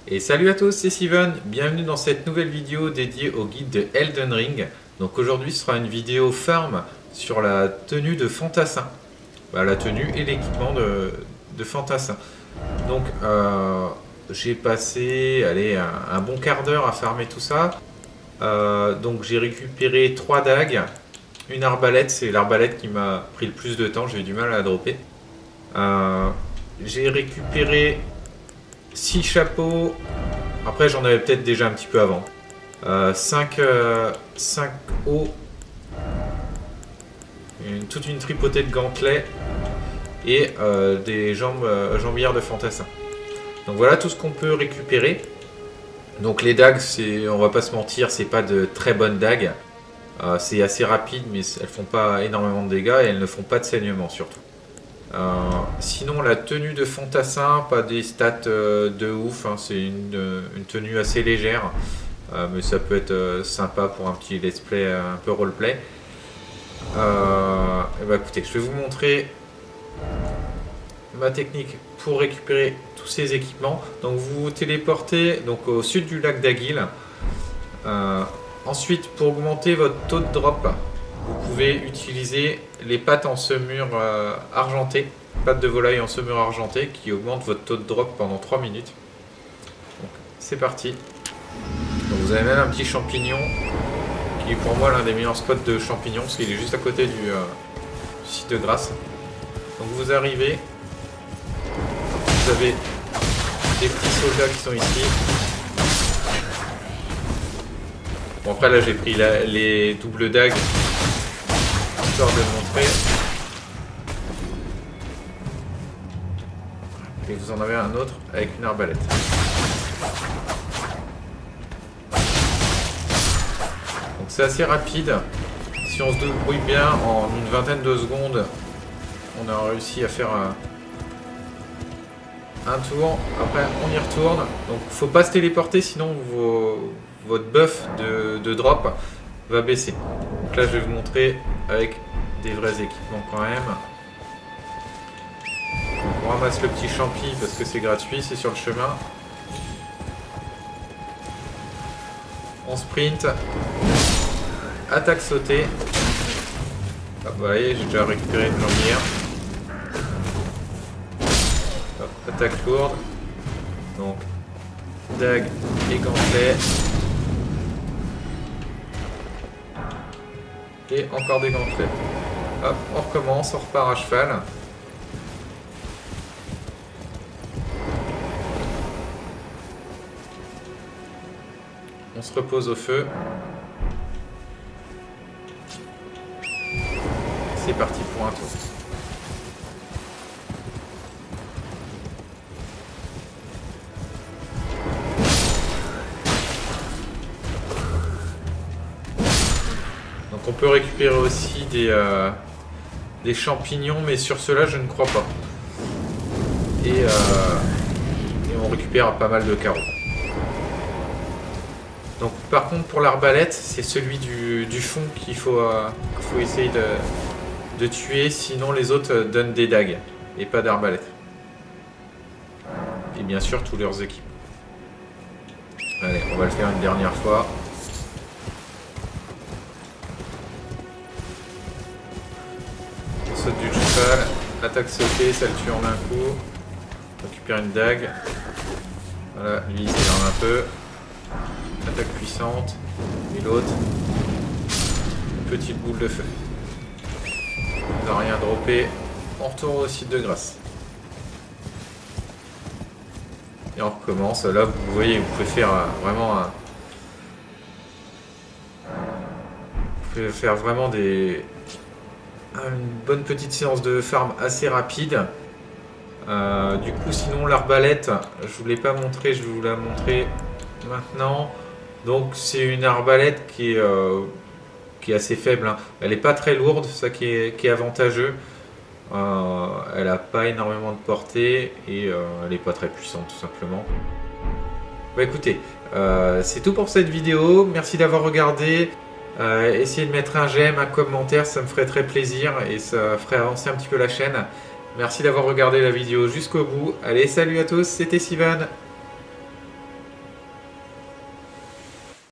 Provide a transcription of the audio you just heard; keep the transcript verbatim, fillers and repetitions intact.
Et salut à tous, c'est Steven, bienvenue dans cette nouvelle vidéo dédiée au guide de Elden Ring. Donc aujourd'hui ce sera une vidéo farm sur la tenue de Fantassin. Bah, la tenue et l'équipement de, de Fantassin. Donc euh, j'ai passé allez, un, un bon quart d'heure à farmer tout ça. Euh, donc j'ai récupéré trois dagues, une arbalète, c'est l'arbalète qui m'a pris le plus de temps, j'ai eu du mal à la dropper. Euh, j'ai récupéré six chapeaux, après j'en avais peut-être déjà un petit peu avant. Euh, cinq, euh, cinq hauts, une, toute une tripotée de gantelets et euh, des jambes, euh, jambières de Fantassin. Donc voilà tout ce qu'on peut récupérer. Donc les dagues, on va pas se mentir, c'est pas de très bonnes dagues. Euh, c'est assez rapide, mais elles font pas énormément de dégâts et elles ne font pas de saignement surtout. Euh, sinon la tenue de Fantassin, pas des stats euh, de ouf, hein, c'est une, une tenue assez légère, euh, mais ça peut être euh, sympa pour un petit let's play, un peu roleplay. Euh, et bah écoutez, je vais vous montrer ma technique pour récupérer tous ces équipements. Donc vous vous téléportez donc, au sud du lac d'Aguil. Euh, ensuite, pour augmenter votre taux de drop, vous pouvez utiliser les pattes en semure euh, argentée, pattes de volaille en semure argentée qui augmentent votre taux de drop pendant trois minutes. C'est parti. Donc, vous avez même un petit champignon qui est pour moi l'un des meilleurs spots de champignons parce qu'il est juste à côté du, euh, du site de Grasse. Donc vous arrivez, vous avez des petits soldats qui sont ici. Bon après là j'ai pris la, les doubles dagues histoire de le montrer. Et vous en avez un autre avec une arbalète. Donc c'est assez rapide. Si on se débrouille bien, en une vingtaine de secondes, on a réussi à faire un, un tour. Après on y retourne. Donc faut pas se téléporter sinon vos, votre buff de, de drop va baisser. Donc là je vais vous montrer avec des vrais équipements quand même. On ramasse le petit champi parce que c'est gratuit, c'est sur le chemin. On sprint. Attaque sautée. Ah, vous voyez, j'ai déjà récupéré une jambière. Hop, attaque lourde. Donc, dague et gantelet. Et encore des gantelets. Hop, on recommence, on repart à cheval. On se repose au feu. C'est parti pour un tour. Donc on peut récupérer aussi des, euh, des champignons, mais sur cela je ne crois pas. Et, euh, et on récupère pas mal de carreaux. Donc par contre pour l'arbalète, c'est celui du, du fond qu'il faut, euh, qu'il faut essayer de, de tuer, sinon les autres euh, donnent des dagues et pas d'arbalète. Et bien sûr tous leurs équipes. Allez, on va le faire une dernière fois. On saute du cheval, attaque sautée, ça le tue en un coup. On récupère une dague. Voilà, lui il s'énerve un peu. Attaque puissante. Et l'autre, une petite boule de feu. On n'a rien droppé. On retourne au site de Grasse. Et on recommence. Là, vous voyez, vous pouvez faire vraiment un... Vous pouvez faire vraiment des... une bonne petite séance de farm assez rapide. Euh, du coup, sinon, l'arbalète, je ne vous l'ai pas montré, je vais vous la montrer maintenant. Donc c'est une arbalète qui est, euh, qui est assez faible, hein. Elle n'est pas très lourde, ça qui est, qui est avantageux. Euh, elle n'a pas énormément de portée et euh, elle n'est pas très puissante tout simplement. Bah écoutez, euh, c'est tout pour cette vidéo, merci d'avoir regardé. Euh, essayez de mettre un j'aime, un commentaire, ça me ferait très plaisir et ça ferait avancer un petit peu la chaîne. Merci d'avoir regardé la vidéo jusqu'au bout. Allez, salut à tous, c'était Steven.